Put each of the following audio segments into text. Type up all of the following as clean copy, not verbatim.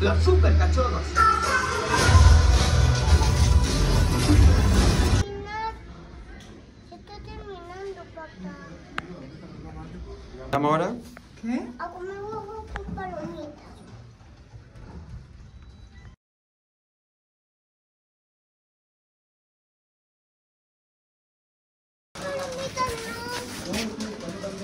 Los super cachorros. Se está terminando, papá. ¿Estamos ahora? ¿Qué? A comer huevos con palomitas. Palomitas no.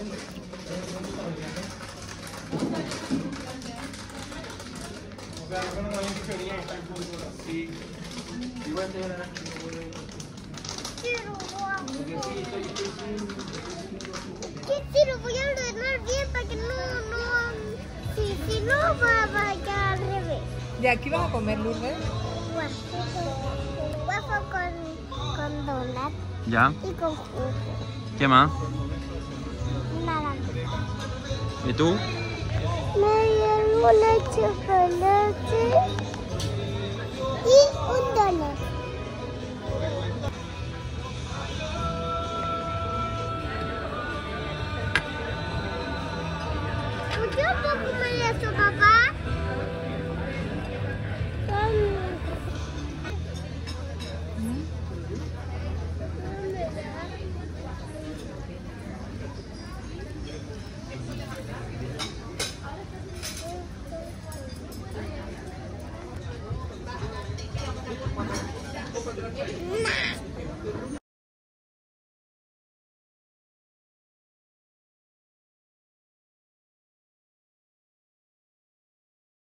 Quiero guapo. ¿Qué quiero? Voy a ordenar bien para que no. Si no, va a quedar al revés. ¿Ya aquí vas a comer, Lourdes? Waffle con donut Ya. y con jugo. ¿Qué más? Naranja. ¿Y tú? Me llevo la chocolate y un donut.